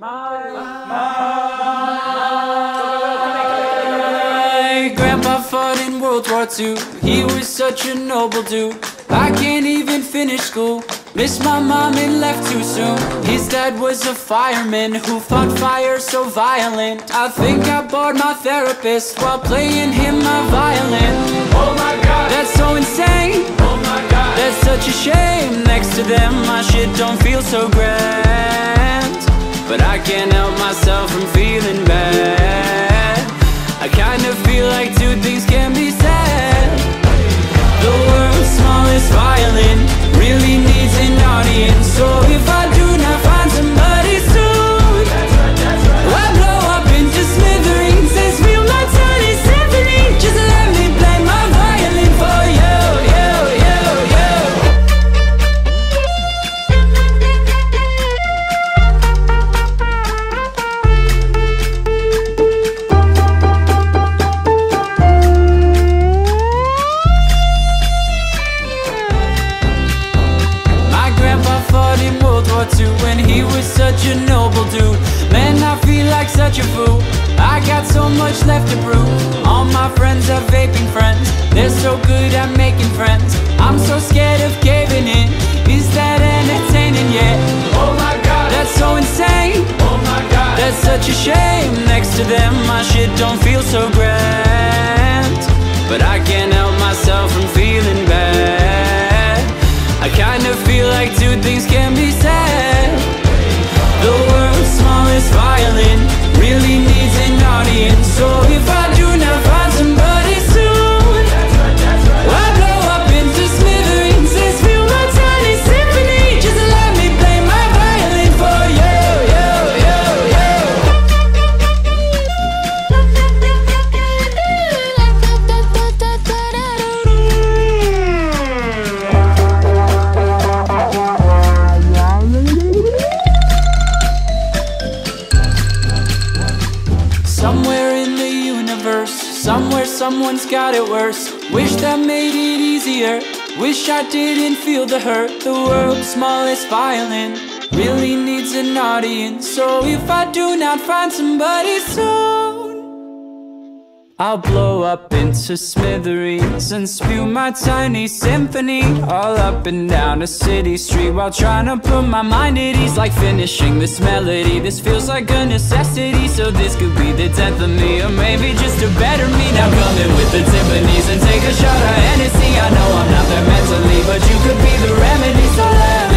My grandpa fought in World War II. He was such a noble dude. I can't even finish school. Missed my mom and left too soon. His dad was a fireman who fought fire so violent. I think I bored my therapist while playing him my violin. Oh my god, that's so insane. Oh my god, that's such a shame. Next to them my shit don't feel so grand, but I can't help myself from feeling bad. I kind of feel like two things can be said. The world's smallest violin really needs an audience. So if I do not find somebody soon, I'll blow up into smithereens and spill my tiny symphony. Just let me play my violin for you, you, you, you. When he was such a noble dude. Man, I feel like such a fool. I got so much left to prove. All my friends are vaping friends. They're so good at making friends. I'm so scared of caving in. Is that entertaining yet? Oh my god, that's so insane. Oh my god, that's such a shame. Next to them my shit don't feel so grand, but I can't help myself from feeling bad. I kind of feel like two things can be said. The world's smallest violin really needs an audience. So if I do not find somebody soon, I'll blow up into smithereens and spill my tiny symphony. Just let me play my violin for you, you, you, you. Somewhere in the universe, somewhere someone's got it worse. Wish that made it easier. Wish I didn't feel the hurt. The world's smallest violin really needs an audience. So if I do not find somebody soon, I'll blow up into smithereens and spew my tiny symphony all up and down a city street while trying to put my mind at ease. Like finishing this melody, this feels like a necessity. So this could be the death of me, or maybe just a better me. Now come in with the timpanis and take a shot of Hennessy. I know I'm not there mentally, but you could be the remedy. So let